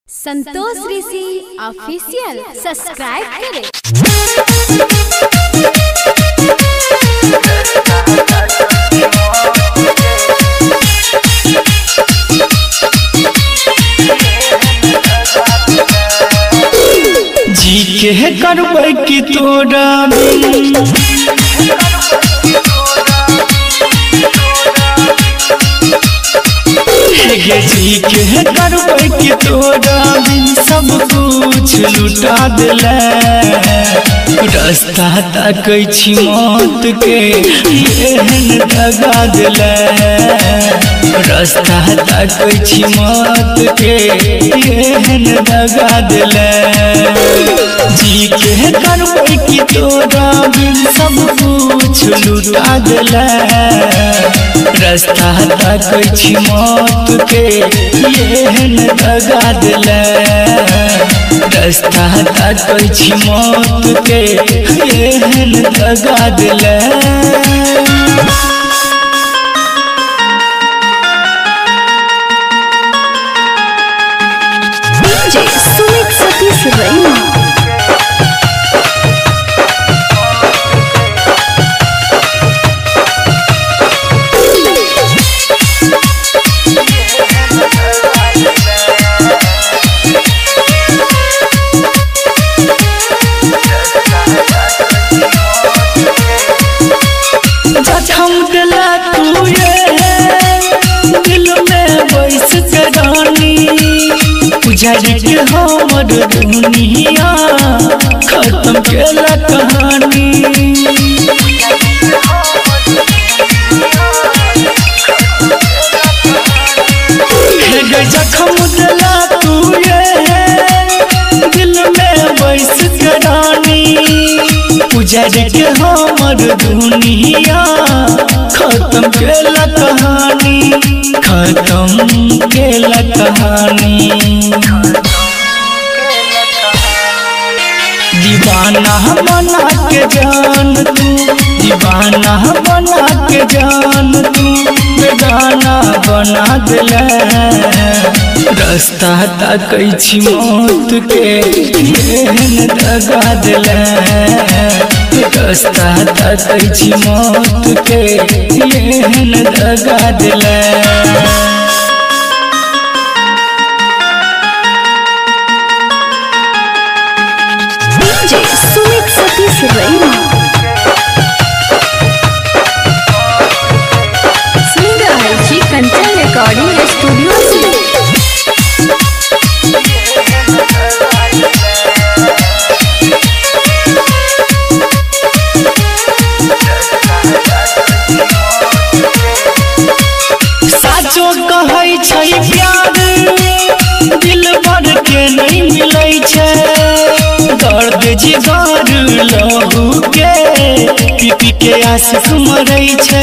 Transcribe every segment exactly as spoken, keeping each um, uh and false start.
संतोष ऋषि official subscribe करें। जी के करबै कि तोरा गे जी के करबै कि तोरा बिन सब कुछ लुटा देले। रास्ता ताकै छी मौत के एहन दगा देले। रास्ता ताकै छी मौत के एहन दगा देले। जी के करबै कि तोरा बिन सब कुछ लुटा देले। रास्ता ताकै छी मौत के एहन दगा देले। रास्ता ताकै छी मौत के एहन दगा देले। डीजे सुमित सतीश रैना जखम दिला तू ये दिल में बैस के रानी। उजाड़ के हमर दुनिया खत्म केला कहानी। जखम दिला तू ये दिल में बैस के रानी। उजाड़ के हमर दुनिया खत्म केला कहानी। खत्म केला कहानी। दीवाना बना के जान तू, दीवाना बना के जान तू बेगाना बना देले। रास्ता ताकै छी मौत के एहन दगा देले। रास्ता ताकै छी मौत के एहन दगा देले। डीजे सुमित सतीश रैना सुन रहे छी कंचन रिकॉर्डिंग स्टूडियो से। साचो कहै छै प्यार दिल भर के नहीं मिलै छै। दर्द जिगर लहू के पी पी के आशिक मरै छै।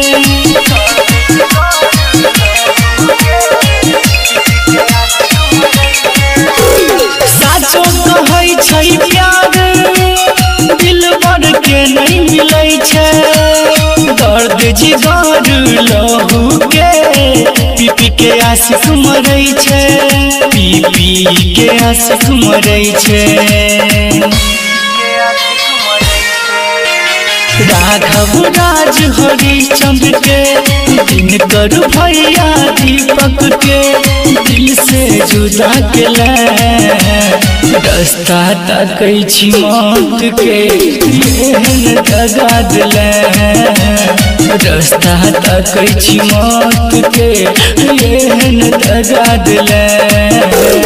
साचो कहै छै प्यार दिल भर के नहीं मिलै छै। दर्द जिगर लहू के पी पी के आशिक मरै छै। पी पी के आशिक मरै छै। राघव राज हरिश्चंद्र के दिनकर भैया दीपक के दिल से जुदा केले। रास्ता ताकै छी मौत के एहन दगा देले। रास्ता ताकै छी मौत के एहन दगा देले।